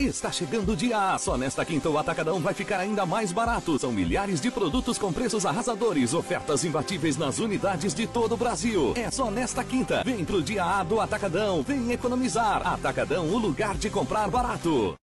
Está chegando o dia A. Só nesta quinta o Atacadão vai ficar ainda mais barato. São milhares de produtos com preços arrasadores. Ofertas imbatíveis nas unidades de todo o Brasil. É só nesta quinta. Vem pro dia A do Atacadão. Vem economizar. Atacadão, o lugar de comprar barato.